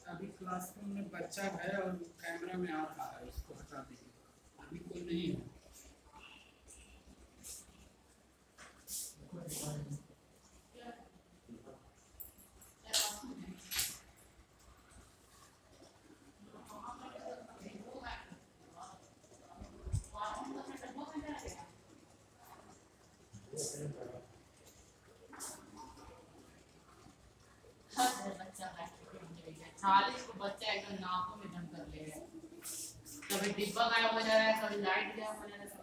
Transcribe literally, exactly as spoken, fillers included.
अभी क्लासरूम में बच्चा है और कैमरा में आ रहा है, उसको हटा दीजिए। अभी कोई नहीं है। चालीस को बच्चा एकदम नाकों में दम कर ले रहा है, कभी डिब्बा गायब हो जा रहा है, कभी लाइट गायब हो जा रहा है।